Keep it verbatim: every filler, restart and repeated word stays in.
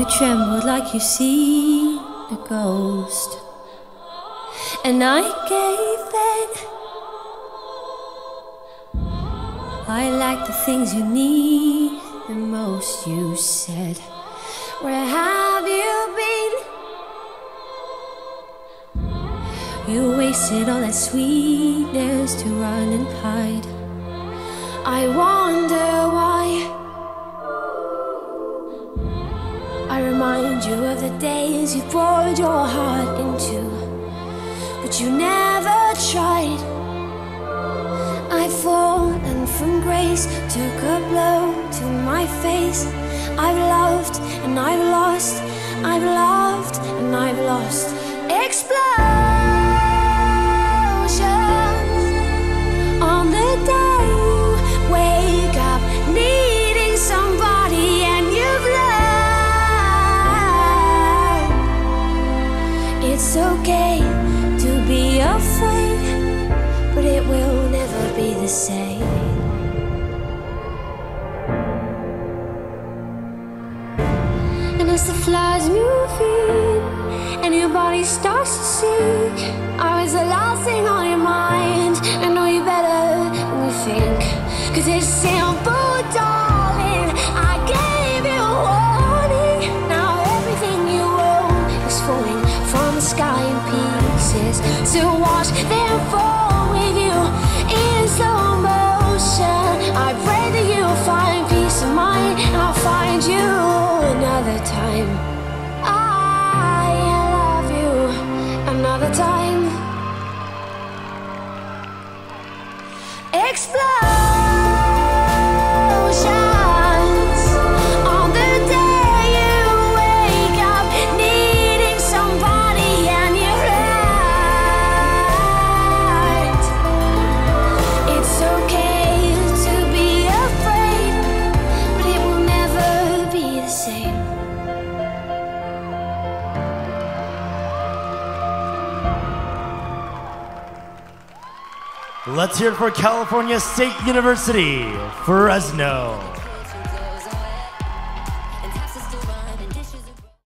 trembled like you see a ghost, and I gave in. I like the things you need the most. You said, where have you been? You wasted all that sweetness to run and hide. I wonder why. I remind you of the days you poured your heart into, but you never tried. I've fallen from grace, took a blow to my face. I've loved and I've lost, I've loved and I've lost. Explosions on the day you wake up needing somebody, and you've learned it's okay to be afraid, but it will never be the same. And as the flies move in and your body starts to sink, I was the last thing on your mind. I know you better than you think, 'cause it's simple, darling. I gave you a warning. Now everything you own is falling from the sky in pieces, to watch them fall with you in slow motion. I pray that you'll find peace of mind, and I'll find you another time. I love you another time. Explosions on the day you wake up needing somebody, and you're right. It's okay to be afraid, but it will never be the same. Let's hear it for California State University, Fresno.